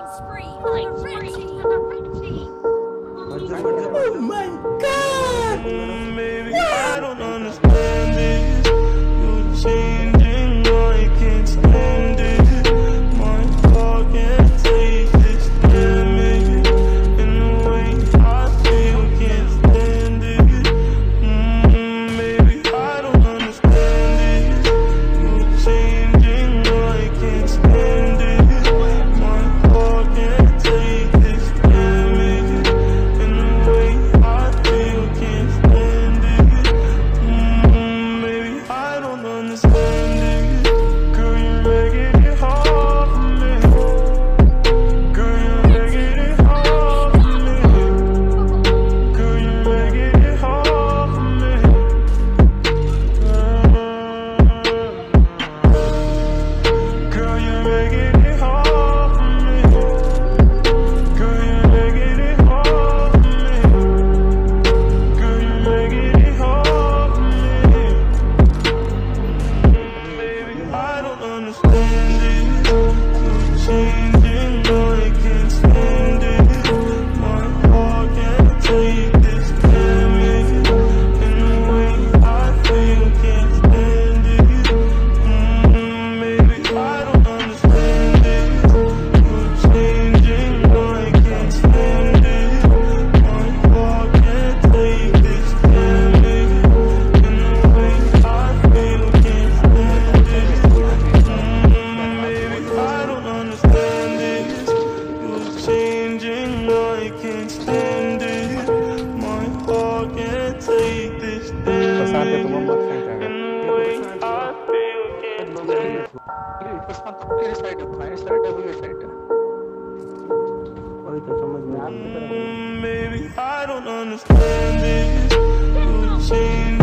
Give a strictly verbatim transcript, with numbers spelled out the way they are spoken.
killing spree for the red team. Oh my God! Maybe I don't understand this. You're changing, I can't stand it. My heart can't take this damage. In the way I feel, can't stand it. Mm, maybe I don't understand this. You're changing, I can't stand it. My heart can't take this damage. In the way I feel, can't stand it. Mm, maybe I don't understand it. Girl, you're making it hard for me. Girl, you're making it hard for me. Girl, you're making it hard for me. Girl, you're making it hard for me. Girl, you're making it hard for me. Girl, you're making it hard for me. Baby, I don't understand it. You're changing, I can't stand it. My heart can't take this damage. In the way I feel, can't stand it. Mm, maybe I don't understand it. You're changing, I can't stand it. My heart can't take this damage. In the way I feel, can't stand it. Mm, maybe I don't understand it. You're changing, I can't stand it. My heart can't take this damage. In the way I feel, can't stand it. Mm, maybe I don't understand this. You're changing.